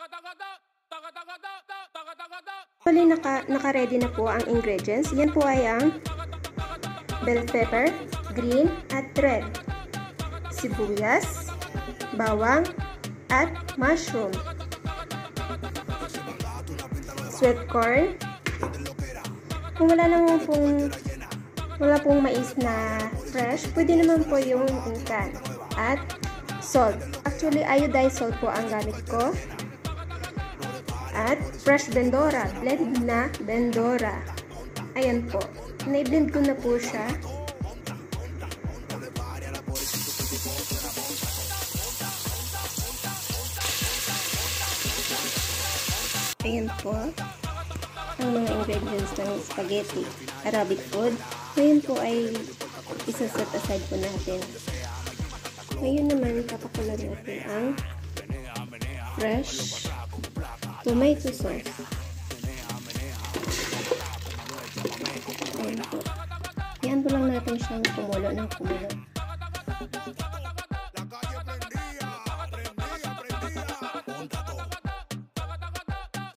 Actually, naka-ready na po ang ingredients. Yan po ay ang bell pepper, green at red, sibuyas, bawang, at mushroom, sweet corn. Kung wala pong mais na fresh, pwede naman po yung incan, at salt. Actually, iodized salt po ang gamit ko. At fresh bendora, blend na bendora. Ayan po. Na-blend ko na po siya. Ayan po. Ang mga ingredients ng spaghetti, Arabic food. Ngayon po ay isa-set aside po natin. Ngayon naman, papakulan natin ang fresh tomato sauce. Ayan po. Yan po lang natin siyang kumulo ng kumulo.